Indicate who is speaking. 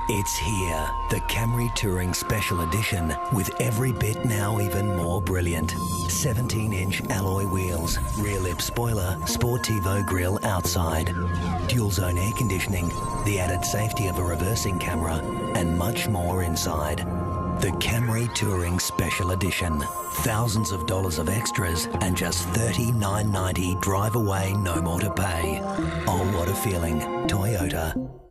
Speaker 1: It's here, the Camry Touring Special Edition, with every bit now even more brilliant. 17-inch alloy wheels, rear lip spoiler, Sportivo grille outside, dual zone air conditioning, the added safety of a reversing camera, and much more inside. The Camry Touring Special Edition. Thousands of dollars of extras and just $39.90 drive away, no more to pay. Oh, what a feeling. Toyota.